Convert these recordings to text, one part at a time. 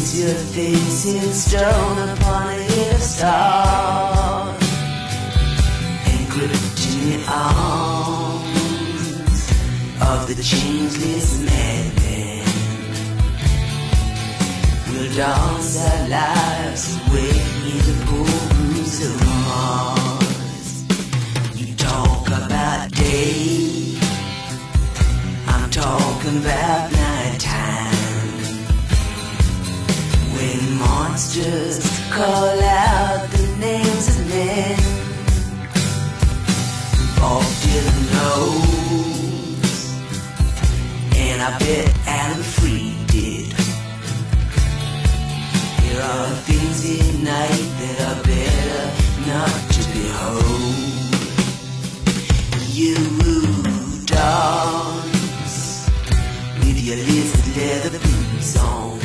Place your face in stone upon a hill of stars, encrypted in the arms of the changeless madman. We'll dance our lives away in the ballrooms of Mars. You talk about day, I'm talking about nighttime, when monsters call out the names of men. Bob Dylan knows, and I bet Adam Free did. There are things in night that are better not to behold. You dance with your lizard leather boots on,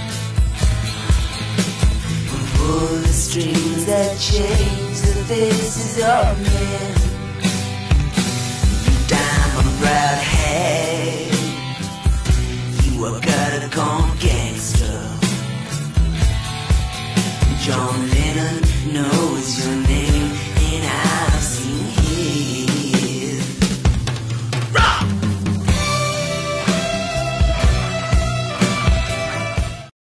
pull the strings that change the faces of men. You diamond proud hag, you a gutter-gone gangster. John Lennon knows